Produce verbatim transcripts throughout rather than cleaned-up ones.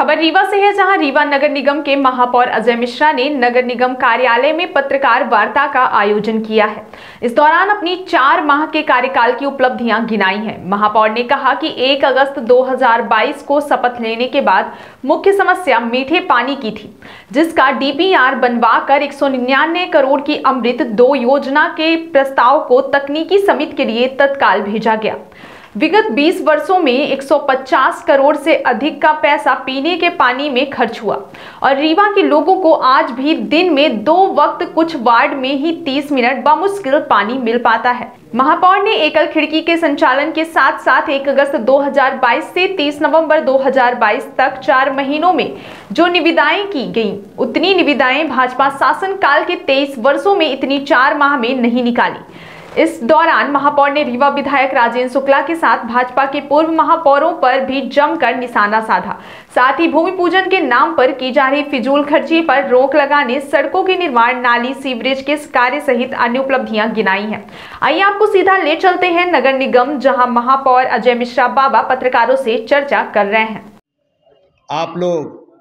खबर रीवा से है, जहां रीवा नगर निगम के महापौर अजय मिश्रा ने नगर निगम कार्यालय में पत्रकार वार्ता का आयोजन किया है। इस दौरान अपनी चार माह के कार्यकाल की उपलब्धियां गिनाई हैं। महापौर ने कहा कि एक अगस्त दो हज़ार बाईस को शपथ लेने के बाद मुख्य समस्या मीठे पानी की थी, जिसका डीपीआर बनवाकर एक सौ निन्यानवे करोड़ की अमृत दो योजना के प्रस्ताव को तकनीकी समिति के लिए तत्काल भेजा गया। विगत बीस वर्षों में एक सौ पचास करोड़ से अधिक का पैसा पीने के पानी में खर्च हुआ और रीवा के लोगों को आज भी दिन में दो वक्त कुछ वार्ड में ही तीस मिनट बामुश्किल पानी मिल पाता है। महापौर ने एकल खिड़की के संचालन के साथ साथ एक अगस्त दो हज़ार बाईस से तीस नवंबर दो हज़ार बाईस तक चार महीनों में जो निविदाएं की गईं, उतनी निविदाएं भाजपा शासन काल के तेईस वर्षों में इतनी चार माह में नहीं निकाली। इस दौरान महापौर ने रीवा विधायक राजेंद्र शुक्ला के साथ भाजपा के पूर्व महापौरों पर भी जमकर निशाना साधा। साथ ही भूमि पूजन के नाम पर की जा रही फिजूल खर्ची पर रोक लगाने, सड़कों के निर्माण, नाली, सीवरेज के कार्य सहित अन्य उपलब्धियां गिनाई हैं। आइए आपको सीधा ले चलते हैं नगर निगम, जहां महापौर अजय मिश्रा बाबा पत्रकारों से चर्चा कर रहे हैं। आप लोग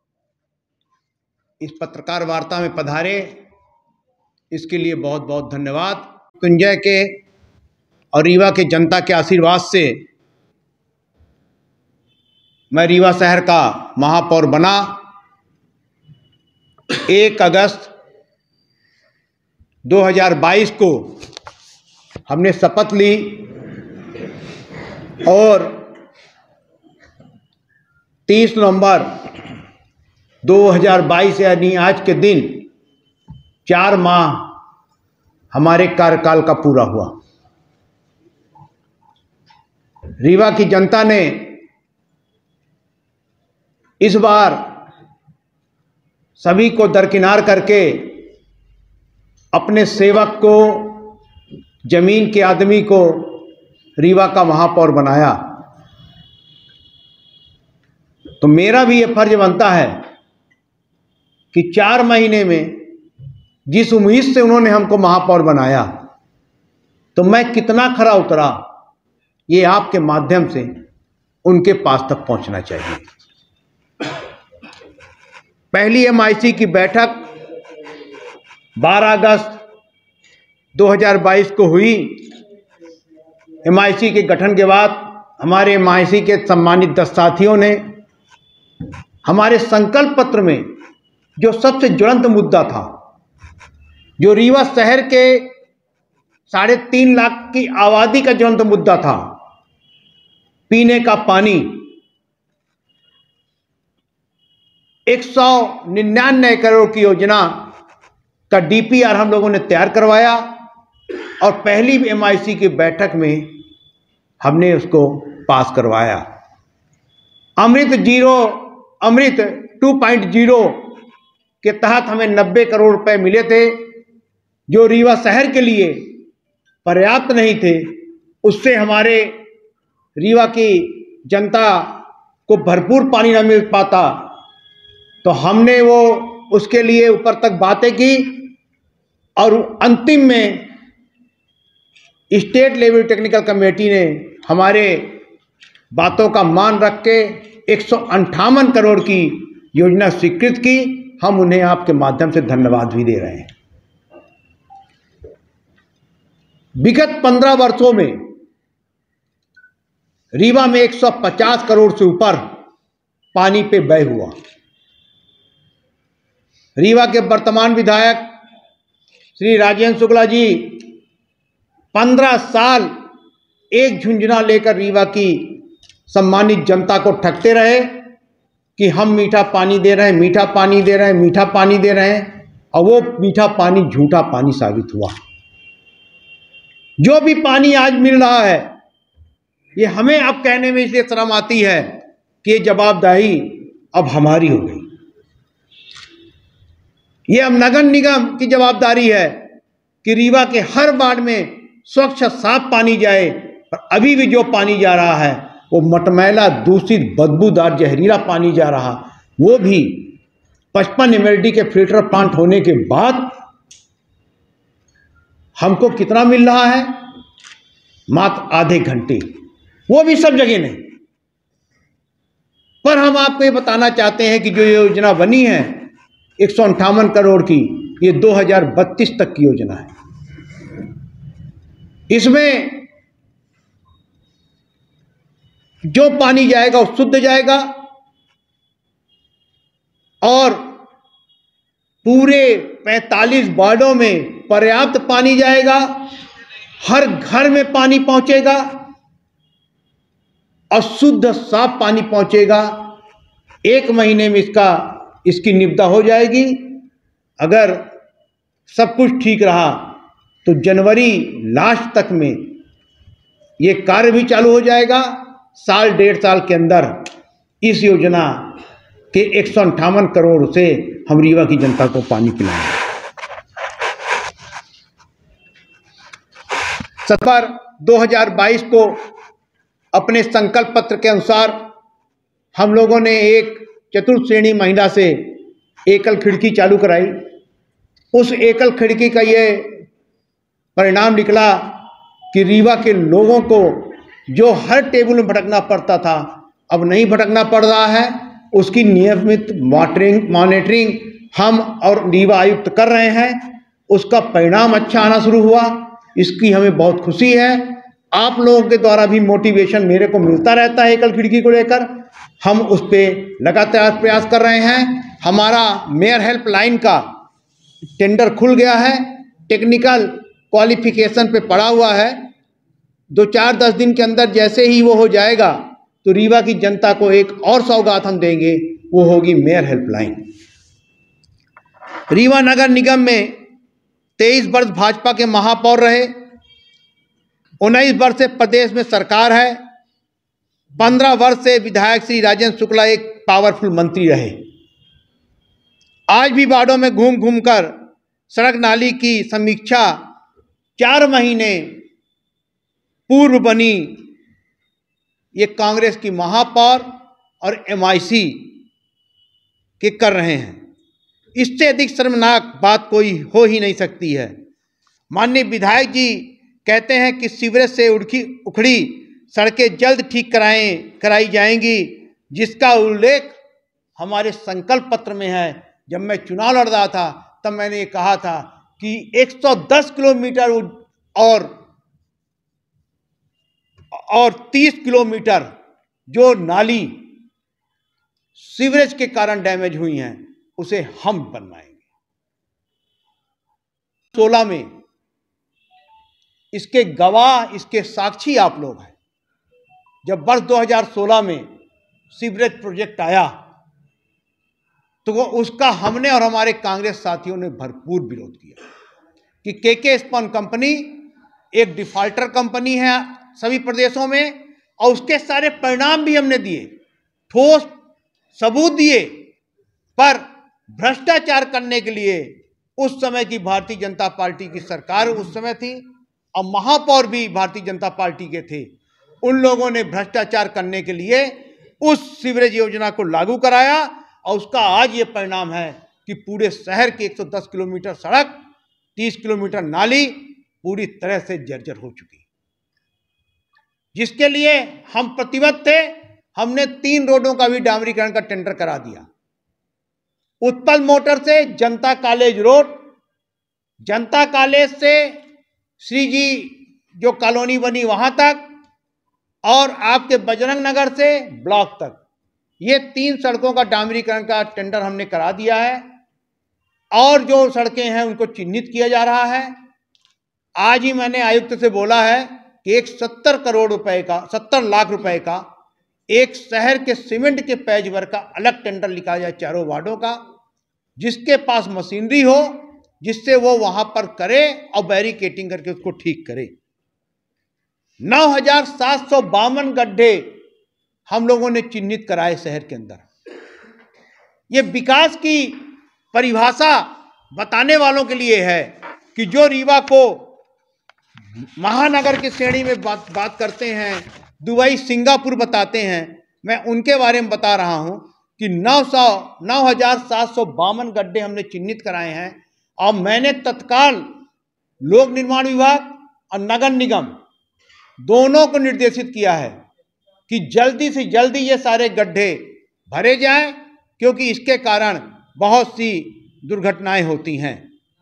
इस पत्रकार वार्ता में पधारे, इसके लिए बहुत बहुत धन्यवाद। मृत्युंजय के और रीवा के जनता के आशीर्वाद से मैं रीवा शहर का महापौर बना। एक अगस्त दो हज़ार बाईस को हमने शपथ ली और तीस नवंबर दो हज़ार बाईस यानी आज के दिन चार माह हमारे कार्यकाल का पूरा हुआ। रीवा की जनता ने इस बार सभी को दरकिनार करके अपने सेवक को, जमीन के आदमी को रीवा का महापौर बनाया। तो मेरा भी ये फर्ज बनता है कि चार महीने में जिस उम्मीद से उन्होंने हमको महापौर बनाया, तो मैं कितना खरा उतरा, ये आपके माध्यम से उनके पास तक पहुंचना चाहिए। पहली एमआईसी की बैठक बारह अगस्त दो हज़ार बाईस को हुई। एमआईसी के गठन के बाद हमारे एमआईसी के सम्मानित दस साथियों ने हमारे संकल्प पत्र में जो सबसे ज्वलंत मुद्दा था, जो रीवा शहर के साढ़े तीन लाख की आबादी का ज्वलंत मुद्दा था, पीने का पानी, एक सौ निन्यानवे करोड़ की योजना का डीपीआर हम लोगों ने तैयार करवाया और पहली एमआईसी की बैठक में हमने उसको पास करवाया। Amrut zero Amrut two point zero के तहत हमें नब्बे करोड़ रुपए मिले थे, जो रीवा शहर के लिए पर्याप्त नहीं थे। उससे हमारे रीवा की जनता को भरपूर पानी न मिल पाता, तो हमने वो उसके लिए ऊपर तक बातें की और अंतिम में स्टेट लेवल टेक्निकल कमेटी ने हमारे बातों का मान रख के एक सौ अंठावन करोड़ की योजना स्वीकृत की। हम उन्हें आपके माध्यम से धन्यवाद भी दे रहे हैं। विगत पंद्रह वर्षों में रीवा में एक सौ पचास करोड़ से ऊपर पानी पे व्यय हुआ। रीवा के वर्तमान विधायक श्री राजेंद्र शुक्ला जी पंद्रह साल एक झुंझुना लेकर रीवा की सम्मानित जनता को ठगते रहे कि हम मीठा पानी दे रहे हैं, मीठा पानी दे रहे हैं, मीठा पानी दे रहे हैं, और वो मीठा पानी झूठा पानी साबित हुआ। जो भी पानी आज मिल रहा है, ये हमें अब कहने में इसलिए शर्म आती है कि ये जवाबदेही अब हमारी हो गई। ये अब नगर निगम की जवाबदारी है कि रीवा के हर वार्ड में स्वच्छ साफ पानी जाए। और अभी भी जो पानी जा रहा है वो मटमैला, दूषित, बदबूदार, जहरीला पानी जा रहा, वो भी पचपन एम एल डी के फिल्टर प्लांट होने के बाद हमको कितना मिल रहा है? मात्र आधे घंटे, वो भी सब जगह नहीं। पर हम आपको ये बताना चाहते हैं कि जो योजना बनी है एक सौ अंठावन करोड़ की, ये दो हजार बत्तीस तक की योजना है। इसमें जो पानी जाएगा वो शुद्ध जाएगा और पूरे पैंतालीस वार्डों में पर्याप्त पानी जाएगा, हर घर में पानी पहुंचेगा और शुद्ध साफ पानी पहुंचेगा। एक महीने में इसका इसकी निविदा हो जाएगी। अगर सब कुछ ठीक रहा तो जनवरी लास्ट तक में ये कार्य भी चालू हो जाएगा। साल डेढ़ साल के अंदर इस योजना के एक सौ अंठावन करोड़ से हम रीवा की जनता को पानी पिलाएंगे। सितंबर दो हजार बाईस को अपने संकल्प पत्र के अनुसार हम लोगों ने एक चतुर्थ श्रेणी महिला से एकल खिड़की चालू कराई। उस एकल खिड़की का ये परिणाम निकला कि रीवा के लोगों को जो हर टेबल में भटकना पड़ता था अब नहीं भटकना पड़ रहा है। उसकी नियमित मॉनिटरिंग मॉनिटरिंग हम और रीवा आयुक्त कर रहे हैं। उसका परिणाम अच्छा आना शुरू हुआ, इसकी हमें बहुत खुशी है। आप लोगों के द्वारा भी मोटिवेशन मेरे को मिलता रहता है एकल खिड़की को लेकर। हम उस पर लगातार प्रयास कर रहे हैं। हमारा मेयर हेल्पलाइन का टेंडर खुल गया है, टेक्निकल क्वालिफिकेशन पे पड़ा हुआ है। दो चार दस दिन के अंदर जैसे ही वो हो जाएगा तो रीवा की जनता को एक और सौगात हम देंगे, वो होगी मेयर हेल्पलाइन। रीवा नगर निगम में तेईस वर्ष भाजपा के महापौर रहे, उन्नीस वर्ष से प्रदेश में सरकार है, पंद्रह वर्ष से विधायक श्री राजेंद्र शुक्ला एक पावरफुल मंत्री रहे। आज भी वार्डों में घूम घूम कर सड़क नाली की समीक्षा चार महीने पूर्व बनी ये कांग्रेस की महापौर और एमआईसी के कर रहे हैं। इससे अधिक शर्मनाक बात कोई हो ही नहीं सकती है। माननीय विधायक जी कहते हैं कि सीवरेज से उड़की उखड़ी सड़कें जल्द ठीक कराएं कराई जाएंगी, जिसका उल्लेख हमारे संकल्प पत्र में है। जब मैं चुनाव लड़ रहा था तब मैंने ये कहा था कि एक सौ दस किलोमीटर और और तीस किलोमीटर जो नाली सीवरेज के कारण डैमेज हुई हैं उसे हम बनवाएंगे। सोलह में इसके गवाह, इसके साक्षी आप लोग हैं। जब वर्ष दो हजार सोलह में सीवरेज प्रोजेक्ट आया तो वो उसका हमने और हमारे कांग्रेस साथियों ने भरपूर विरोध किया कि केके स्पन कंपनी एक डिफॉल्टर कंपनी है सभी प्रदेशों में, और उसके सारे परिणाम भी हमने दिए, ठोस सबूत दिए। पर भ्रष्टाचार करने के लिए उस समय की भारतीय जनता पार्टी की सरकार उस समय थी और महापौर भी भारतीय जनता पार्टी के थे। उन लोगों ने भ्रष्टाचार करने के लिए उस सीवरेज योजना को लागू कराया और उसका आज ये परिणाम है कि पूरे शहर की एक सौ दस किलोमीटर सड़क, तीस किलोमीटर नाली पूरी तरह से जर्जर हो चुकी, जिसके लिए हम प्रतिबद्ध थे। हमने तीन रोडों का भी डामरीकरण का टेंडर करा दिया। उत्पल मोटर से जनता कॉलेज रोड, जनता कॉलेज से श्रीजी जो कॉलोनी बनी वहां तक, और आपके बजरंग नगर से ब्लॉक तक, ये तीन सड़कों का डामरीकरण का टेंडर हमने करा दिया है। और जो सड़कें हैं उनको चिन्हित किया जा रहा है। आज ही मैंने आयुक्त से बोला है कि एक सत्तर करोड़ रुपए का, सत्तर लाख रुपए का एक शहर के सीमेंट के पैचवर्क का अलग टेंडर निकाला जाए चारों वार्डों का, जिसके पास मशीनरी हो, जिससे वो वहां पर करे और बैरिकेटिंग करके उसको ठीक करे। नौ हजार सात सौ बावन गड्ढे हम लोगों ने चिन्हित कराए शहर के अंदर। ये विकास की परिभाषा बताने वालों के लिए है कि जो रीवा को महानगर की श्रेणी में बात बात करते हैं, दुबई सिंगापुर बताते हैं, मैं उनके बारे में बता रहा हूं कि नौ सौ नौ हजार सात सौ बावन गड्ढे हमने चिन्हित कराए हैं। और मैंने तत्काल लोक निर्माण विभाग और नगर निगम दोनों को निर्देशित किया है कि जल्दी से जल्दी ये सारे गड्ढे भरे जाएं, क्योंकि इसके कारण बहुत सी दुर्घटनाएं होती हैं।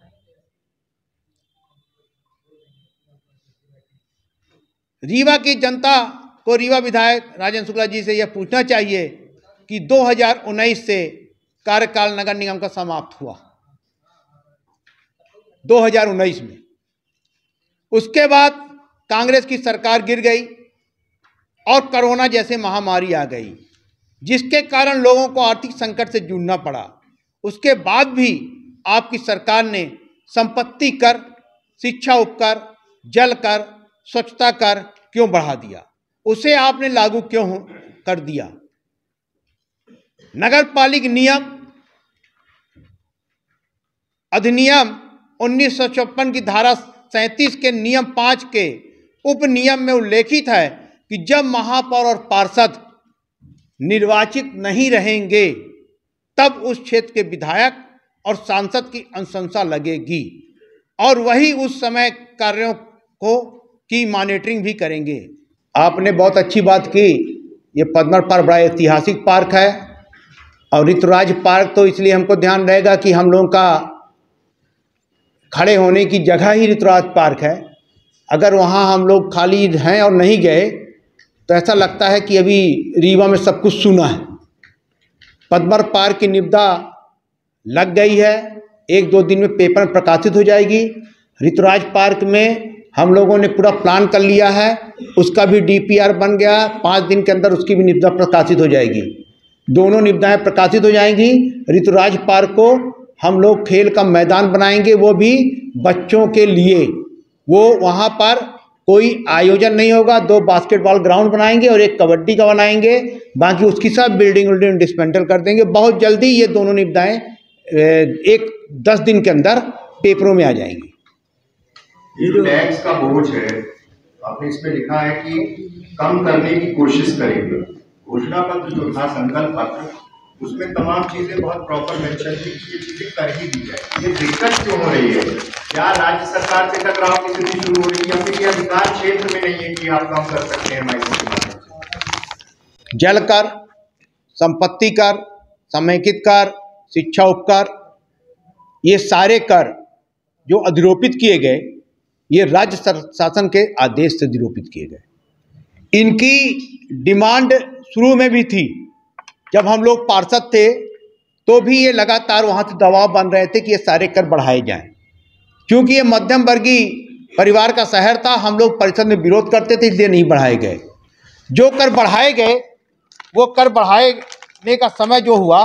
रीवा की जनता को रीवा विधायक राजेंद्र शुक्ला जी से यह पूछना चाहिए कि दो हज़ार उन्नीस से कार्यकाल नगर निगम का समाप्त हुआ, दो हज़ार उन्नीस में। उसके बाद कांग्रेस की सरकार गिर गई और कोरोना जैसे महामारी आ गई, जिसके कारण लोगों को आर्थिक संकट से जूझना पड़ा। उसके बाद भी आपकी सरकार ने संपत्ति कर, शिक्षा उपकर, जल कर, स्वच्छता कर क्यों बढ़ा दिया? उसे आपने लागू क्यों कर दिया? नगर पालिका नियम अधिनियम उन्नीस सौ चौपन की धारा सैंतीस के नियम पाँच के उप नियम में उल्लेखित है कि जब महापौर और पार्षद निर्वाचित नहीं रहेंगे तब उस क्षेत्र के विधायक और सांसद की अनुशंसा लगेगी और वही उस समय कार्यों को की मॉनिटरिंग भी करेंगे। आपने बहुत अच्छी बात की। ये पद्मर पार्क बड़ा ऐतिहासिक पार्क है और ऋतुराज पार्क तो इसलिए हमको ध्यान रहेगा कि हम लोगों का खड़े होने की जगह ही ऋतुराज पार्क है। अगर वहाँ हम लोग खाली हैं और नहीं गए तो ऐसा लगता है कि अभी रीवा में सब कुछ सुना है। पद्मर पार्क की निविदा लग गई है, एक दो दिन में पेपर में प्रकाशित हो जाएगी। ऋतुराज पार्क में हम लोगों ने पूरा प्लान कर लिया है, उसका भी डी पी आर बन गया। पाँच दिन के अंदर उसकी भी निविदा प्रकाशित हो जाएगी। दोनों निविदाएं प्रकाशित हो जाएंगी। ऋतुराज पार्क को हम लोग खेल का मैदान बनाएंगे, वो भी बच्चों के लिए। वो वहाँ पर कोई आयोजन नहीं होगा। दो बास्केटबॉल ग्राउंड बनाएंगे और एक कबड्डी का बनाएंगे, बाकी उसकी सब बिल्डिंग विल्डिंग डिसमेंटल कर देंगे। बहुत जल्दी ये दोनों निविदाएं एक दस दिन के अंदर पेपरों में आ जाएंगी। ये जो टैक्स का बोझ है, आपने इसमें लिखा है कि कम करने की कोशिश करेंगे। घोषणा पत्र जो था, संकल्प पत्र, उसमें तमाम चीजें बहुत प्रॉपर मेंशन थी कि ये चीजें कर ही दी जाए। ये दिक्कत क्यों हो रही है? क्या राज्य सरकार से टकराव की स्थिति शुरू हो रही है या फिर ये अधिकार क्षेत्र में नहीं है कि आप काम कर सकते हैं? माइक्रो के माध्यम से जल कर, संपत्ति कर, समेकित कर, शिक्षा उपकर, ये सारे कर जो अधिरोपित किए गए, ये राज्य शासन के आदेश से अधिरोपित किए गए। इनकी डिमांड शुरू में भी थी, जब हम लोग पार्षद थे तो भी ये लगातार वहाँ से दबाव बन रहे थे कि ये सारे कर बढ़ाए जाएं। क्योंकि ये मध्यम वर्गीय परिवार का शहर था, हम लोग परिषद में विरोध करते थे, इसलिए नहीं बढ़ाए गए। जो कर बढ़ाए गए, वो कर बढ़ाने का समय जो हुआ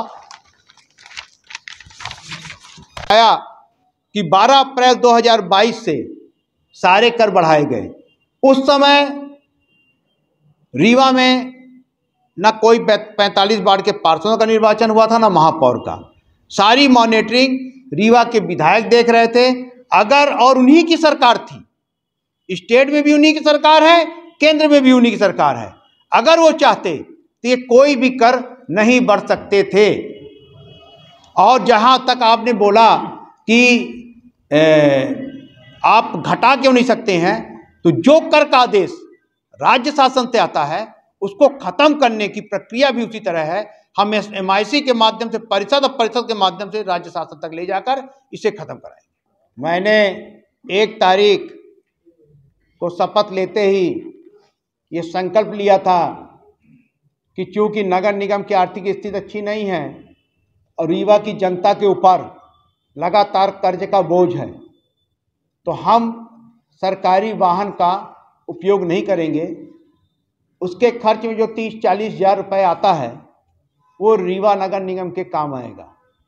आया कि बारह अप्रैल दो हज़ार बाईस से सारे कर बढ़ाए गए। उस समय रीवा में ना कोई पैंतालीस वार्ड के पार्षदों का निर्वाचन हुआ था, ना महापौर का। सारी मॉनिटरिंग रीवा के विधायक देख रहे थे। अगर और उन्हीं की सरकार थी, स्टेट में भी उन्हीं की सरकार है, केंद्र में भी उन्हीं की सरकार है। अगर वो चाहते तो ये कोई भी कर नहीं बढ़ सकते थे। और जहां तक आपने बोला कि ए, आप घटा क्यों नहीं सकते हैं, तो जो कर का आदेश राज्य शासन से आता है उसको खत्म करने की प्रक्रिया भी उसी तरह है। हम एम आई सी के माध्यम से, परिषद और परिषद के माध्यम से राज्य शासन तक ले जाकर इसे खत्म कराएंगे। मैंने एक तारीख को शपथ लेते ही ये संकल्प लिया था कि चूंकि नगर निगम की आर्थिक स्थिति अच्छी नहीं है और रीवा की जनता के ऊपर लगातार कर्ज का बोझ है, तो हम सरकारी वाहन का उपयोग नहीं करेंगे। उसके खर्च में जो तीस चालीस हजार रुपये आता है वो रीवा नगर निगम के काम आएगा।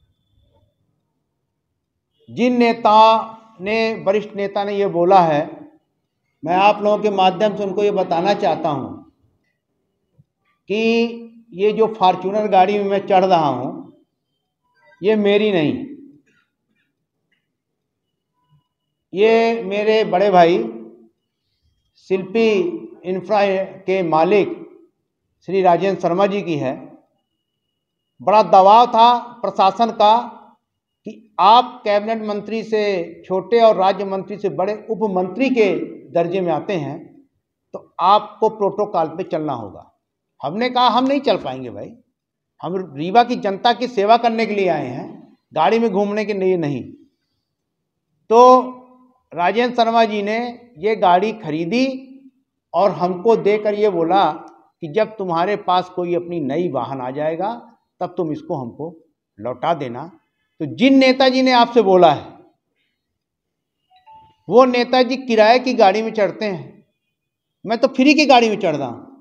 जिन नेता ने, वरिष्ठ नेता ने ये बोला है, मैं आप लोगों के माध्यम से उनको ये बताना चाहता हूँ कि ये जो फॉर्च्यूनर गाड़ी में मैं चढ़ रहा हूँ, ये मेरी नहीं, ये मेरे बड़े भाई शिल्पी इंफ्रा के मालिक श्री राजेंद्र शर्मा जी की है। बड़ा दबाव था प्रशासन का कि आप कैबिनेट मंत्री से छोटे और राज्य मंत्री से बड़े उप मंत्री के दर्जे में आते हैं, तो आपको प्रोटोकॉल पे चलना होगा। हमने कहा हम नहीं चल पाएंगे भाई, हम रीवा की जनता की सेवा करने के लिए आए हैं, गाड़ी में घूमने के लिए नहीं। तो राजेंद्र शर्मा जी ने ये गाड़ी खरीदी और हमको देकर ये बोला कि जब तुम्हारे पास कोई अपनी नई वाहन आ जाएगा तब तुम इसको हमको लौटा देना। तो जिन नेताजी ने आपसे बोला है वो नेताजी किराए की गाड़ी में चढ़ते हैं, मैं तो फ्री की गाड़ी में चढ़ रहा हूँ।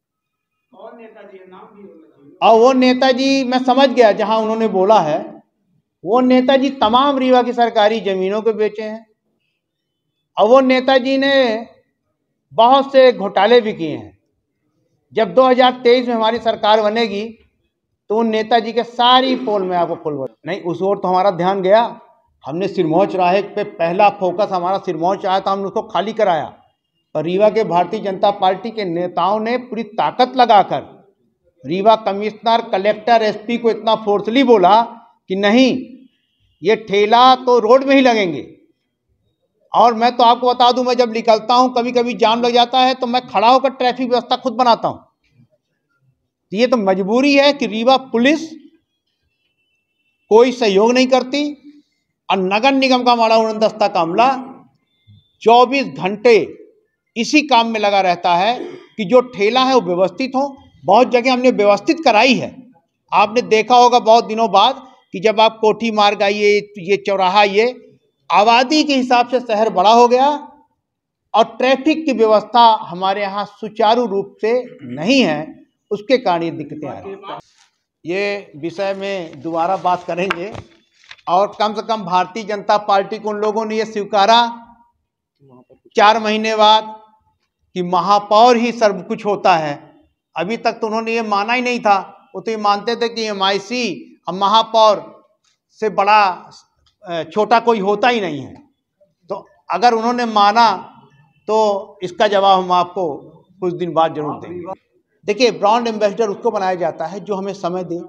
और वो नेताजी, मैं समझ गया जहां उन्होंने बोला है, वो नेताजी तमाम रीवा की सरकारी जमीनों को बेचे हैं और वो नेताजी ने बहुत से घोटाले भी किए हैं। जब दो हज़ार तेईस में हमारी सरकार बनेगी तो उन नेताजी के सारी पोल में आपको पोल नहीं, उस ओर तो हमारा ध्यान गया। हमने सिरमौर चौराहे पे पहला फोकस हमारा सिरमौर आया था, हमने उसको खाली कराया और रीवा के भारतीय जनता पार्टी के नेताओं ने पूरी ताकत लगाकर रीवा कमिश्नर, कलेक्टर, एसपी को इतना फोर्सली बोला कि नहीं, ये ठेला तो रोड में ही लगेंगे। और मैं तो आपको बता दूं, मैं जब निकलता हूं कभी कभी जाम लग जाता है तो मैं खड़ा होकर ट्रैफिक व्यवस्था खुद बनाता हूं। तो ये तो मजबूरी है कि रीवा पुलिस कोई सहयोग नहीं करती और नगर निगम का हमारा उड़नदस्ता का अमला चौबीस घंटे इसी काम में लगा रहता है कि जो ठेला है वो व्यवस्थित हो। बहुत जगह हमने व्यवस्थित कराई है। आपने देखा होगा बहुत दिनों बाद कि जब आप कोठी मार्ग आइए, ये चौराहा, ये आबादी के हिसाब से शहर बड़ा हो गया और ट्रैफिक की व्यवस्था हमारे यहाँ सुचारू रूप से नहीं है, उसके कारण ये दिक्कतें आ रही हैं। ये विषय में दोबारा बात करेंगे और कम से कम भारतीय जनता पार्टी को उन लोगों ने ये स्वीकारा चार महीने बाद कि महापौर ही सर्व कुछ होता है। अभी तक तो उन्होंने ये माना ही नहीं था। वो तो ये मानते थे कि एमआईसी और महापौर से बड़ा छोटा कोई होता ही नहीं है। तो अगर उन्होंने माना तो इसका जवाब हम आपको कुछ दिन बाद जरूर देंगे। देखिए, ब्रांड एम्बेसडर उसको बनाया जाता है जो हमें समय दे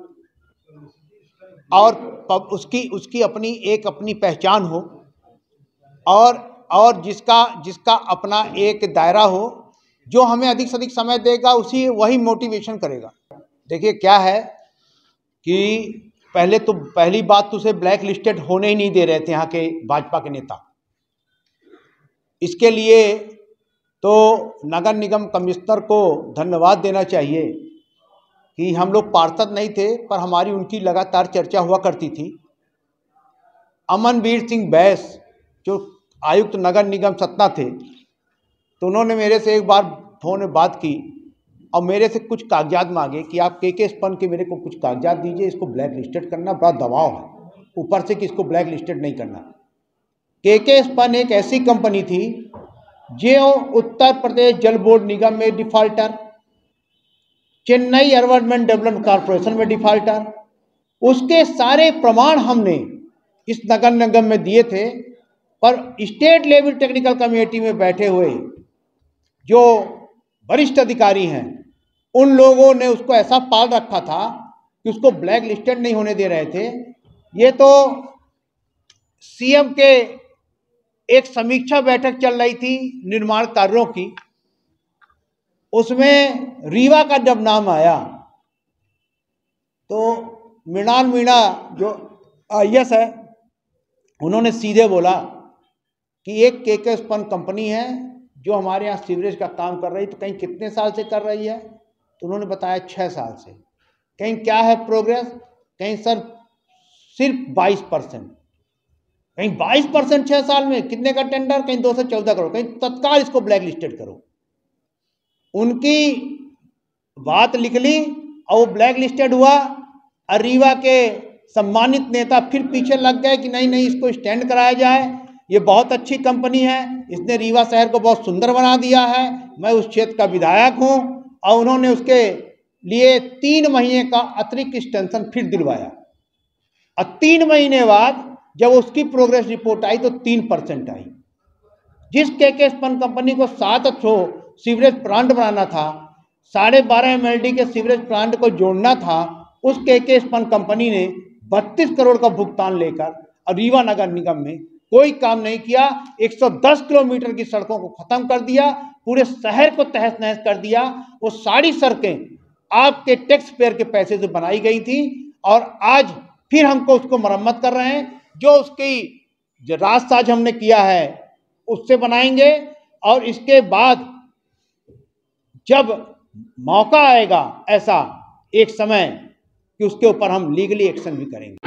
और उसकी उसकी अपनी एक अपनी पहचान हो और और जिसका जिसका अपना एक दायरा हो, जो हमें अधिक से अधिक समय देगा उसी वही मोटिवेशन करेगा। देखिए क्या है कि पहले तो पहली बात तो उसे ब्लैक लिस्टेड होने ही नहीं दे रहे थे यहाँ के भाजपा के नेता। इसके लिए तो नगर निगम कमिश्नर को धन्यवाद देना चाहिए कि हम लोग पार्षद नहीं थे पर हमारी उनकी लगातार चर्चा हुआ करती थी। अमनवीर सिंह बैस जो आयुक्त नगर निगम सतना थे, तो उन्होंने मेरे से एक बार फोन में बात की और मेरे से कुछ कागजात मांगे कि आप के के स्पन के मेरे को कुछ कागजात दीजिए, इसको ब्लैक लिस्टेड करना बड़ा दबाव है ऊपर से कि इसको ब्लैक लिस्टेड नहीं करना। के के स्पन एक ऐसी कंपनी थी जो उत्तर प्रदेश जल बोर्ड निगम में defaulter, Chennai urban development corporation में डिफॉल्टर, उसके सारे प्रमाण हमने इस नगर निगम में दिए थे। पर स्टेट लेवल टेक्निकल कमेटी में बैठे हुए जो वरिष्ठ अधिकारी हैं, उन लोगों ने उसको ऐसा पाल रखा था कि उसको ब्लैक लिस्टेड नहीं होने दे रहे थे। ये तो सीएम के एक समीक्षा बैठक चल रही थी निर्माण कार्यों की, उसमें रीवा का जब नाम आया तो मृणाल मीणा जो आई ए एस है, उन्होंने सीधे बोला कि एक के के स्पन कंपनी है जो हमारे यहाँ सीवरेज का काम कर रही, तो कहीं कितने साल से कर रही है? तो उन्होंने बताया छः साल से। कहीं क्या है प्रोग्रेस? कहीं सर सिर्फ बाईस परसेंट, कहीं बाईस परसेंट छः साल में। कितने का टेंडर? कहीं दो सौ चौदह करोड़। कहीं तत्काल इसको ब्लैक लिस्टेड करो। उनकी बात लिख ली और वो ब्लैक लिस्टेड हुआ। और रीवा के सम्मानित नेता फिर पीछे लग गए कि नहीं नहीं इसको स्टैंड कराया जाए, ये बहुत अच्छी कंपनी है, इसने रीवा शहर को बहुत सुंदर बना दिया है, मैं उस क्षेत्र का विधायक हूँ। और उन्होंने उसके लिए तीन महीने का अतिरिक्त एक्सटेंशन फिर दिलवाया। और तीन महीने बाद जब उसकी प्रोग्रेस रिपोर्ट आई तो तीन परसेंट आई। जिस के के स्पन कंपनी को सात सौ सीवरेज प्लांट बनाना था, साढ़े बारह एम एल डी के सीवरेज प्लांट को जोड़ना था, उस के के स्पन कंपनी ने बत्तीस करोड़ का भुगतान लेकर और रीवा नगर निगम में कोई काम नहीं किया। एक सौ दस किलोमीटर की सड़कों को खत्म कर दिया, पूरे शहर को तहस नहस कर दिया। वो सारी सड़कें आपके टैक्स पेयर के पैसे से बनाई गई थी और आज फिर हमको उसको मरम्मत कर रहे हैं। जो उसकी जो राजसाज हमने किया है उससे बनाएंगे और इसके बाद जब मौका आएगा ऐसा एक समय कि उसके ऊपर हम लीगली एक्शन भी करेंगे।